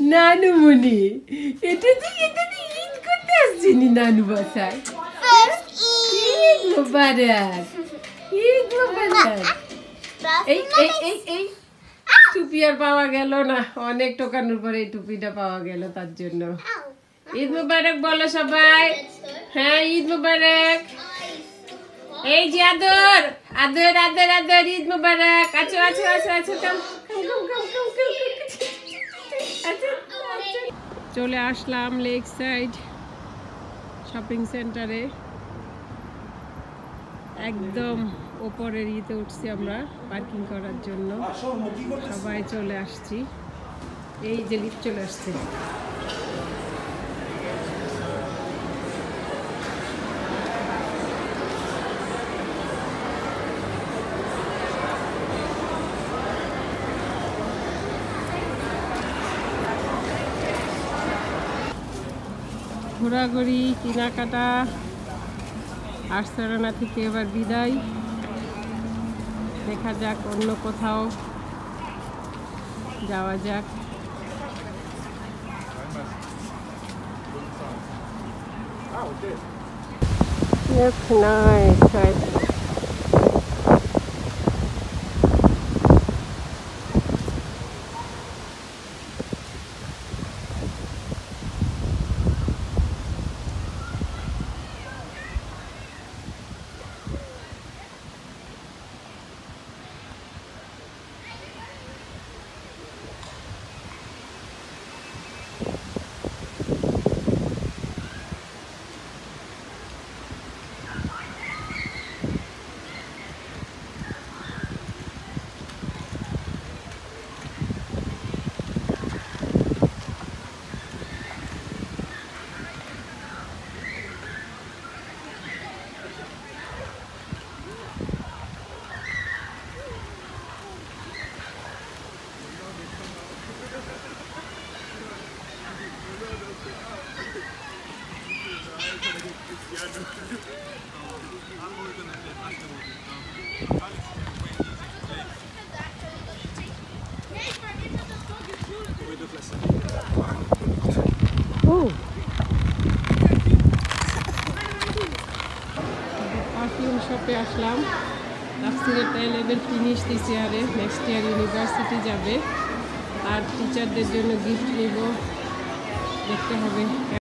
নানু মনি এটা ঈদ করতে আসছিনি নানু বাসায়। ঈদ মোবারক, ঈদ মোবারক। এই টুপি আর পাওয়া গেল না, অনেক টোকানোর পরে এই টুপিটা পাওয়া গেল, তার জন্য ঈদ মোবারক বলো সবাই। হ্যাঁ ঈদ মোবারক। এই যে আদর আদর আদর আদর, ঈদ মোবারক। আছো আছো আছো আছো, চলে আসলাম লেক সাইড শপিং সেন্টারে। একদম ওপরের ইতে উঠছি আমরা পার্কিং করার জন্য, সবাই চলে আসছি। এই যে লিফট চলে আসছে। ঘোরাঘুরি কেনাকাটা আর্সেনানা থেকে এবার বিদায়। দেখা যাক অন্য কোথাও যাওয়া যাক। Looks nice, right? পারফিউম শপে আসলাম। তাফসিরের লেভেল ফিনিশ দিস ইয়ারে, নেক্সট ইয়ার ইউনিভার্সিটি যাবে, আর টিচারদের জন্য গিফট নিব, দেখতে হবে।